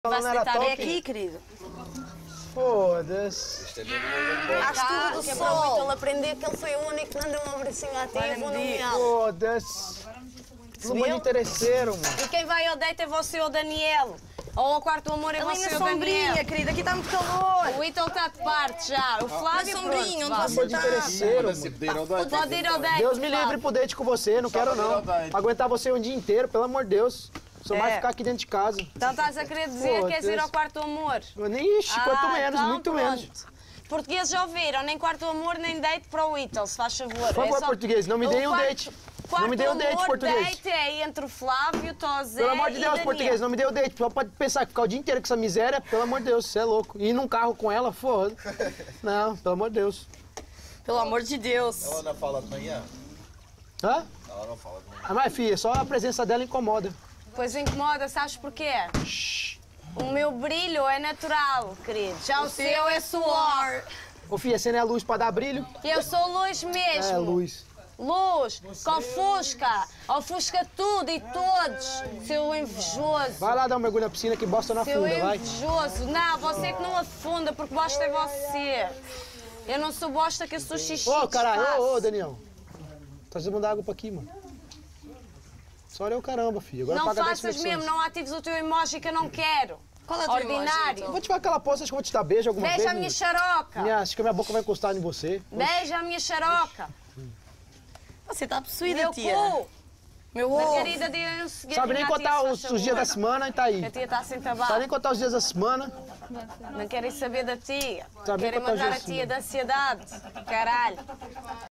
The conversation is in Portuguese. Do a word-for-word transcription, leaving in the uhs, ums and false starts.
Vai Não era sentar top? aqui, querido. Foda-se. Às tudo do que é sol. para o Vitor aprender que ele foi o único que não deu um abracinho à tia e vou nomeá-lo. Foda-se. Tudo muito interesseiro, mano. E quem vai ao date é você ou o Daniel. Ou ao quarto amor é Ali você na ou o sombrinha, Daniel. querida, aqui está muito calor. O Ítalo está de parte já. O Flávio, Na sombrinha, pronto, onde vá. você Muito interesseiro, mano. Pode ir ao date. Deus me Flávio. livre pro date com você, não quero não. Aguentar você um dia inteiro, pelo amor de Deus. Só vai É. ficar aqui dentro de casa. Então estás a querer dizer Pô, que queres ir Deus. ao quarto amor? Ixi, quanto Ah, menos, então muito pronto. menos. Portugueses já ouviram, nem quarto amor, nem date para o Ítalo, se faz favor. Por favor, português, não me deem um date. Não me deem um date, Quarto português. amor, date é entre o Flávio, Tozé Pelo amor de e Deus, Daniel. português, não me dê o date. Só pode pensar que ficar o dia inteiro com essa miséria, pelo amor de Deus, você é louco. Ir num carro com ela, foda. Não, pelo amor de Deus. Pelo amor de Deus. Ela não fala de manhã? Hã? Ela não fala de manhã. Ah, mas filha, só a presença dela incomoda. Pois incomoda, sabes porquê? O meu brilho é natural, querido. Já o, seu é suor. Ô filha, você não é luz pra dar brilho? Eu sou luz mesmo. É, luz. Luz, que ofusca. Ofusca tudo e todos. Seu invejoso. Vai lá dar um mergulho na piscina que bosta na Seu funda, vai. invejoso. Não, você que não afunda, porque bosta é você. Eu não sou bosta, que eu sou xixi. Ô, caralho, desfaço. ô, ô, Daniel. Traz mandar água pra aqui, mano. Só olha o caramba, filho. Agora Não paga dez faças flexões. mesmo, não atives o teu emoji que eu não quero. Qual é a tua Ordinário. imagem, Vou te falar aquela poça, acho que eu vou te dar beijo alguma Beija vez. a minha menino. xaroca. Minha, acho que a minha boca vai encostar em você. Beija a minha xaroca. Você tá possuída, Meu tia. cu. Meu A ovo. querida deu um seguidinho Sabe nem à tia, contar se os, faz os dias da favor. semana e tá aí. Que a tia está sem tabaco. Sabe nem contar os dias da semana. Não querem saber da tia. Sabe nem Querem contar os matar a dias da tia da ansiedade. Caralho.